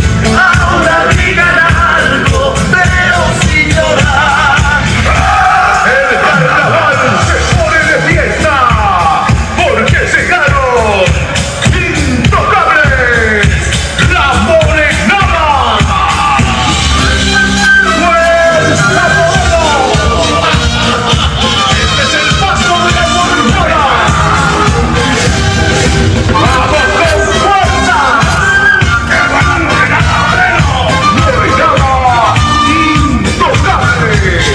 Ahora digan algo, pero sin llorar. El carnaval se pone de fiesta porque llegaron Intocables, la Morenada. ¡Fuerza Moreno! Este es el paso de la Morenada. ¡Vamos con fuerza! ¡Que va la Morenada, Moreno! ¡Morenada Intocables!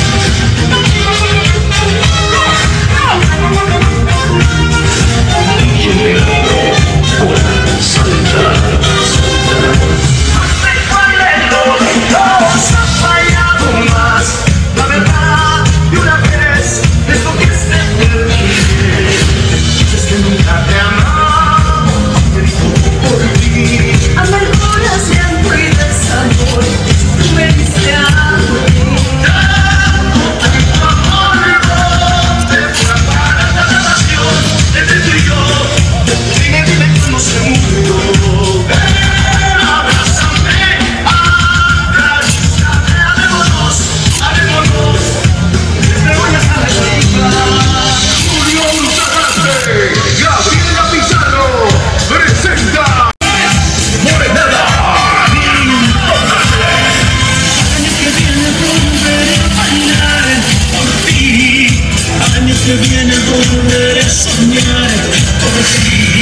Todos han fallado más. La verdad, de una vez, esto que se termine. Es que nunca te he amado, te digo por ti. Amarguras, llanto y desamor, tú me diste a morir. Tu amor te fue a parar la pasión entre tú y yo. Dime cómo se murió. Gabriela Pizarro presenta Morenada Intocables. Años que vienen volveré a bailar por ti. Años que vienen volveré a soñar por ti.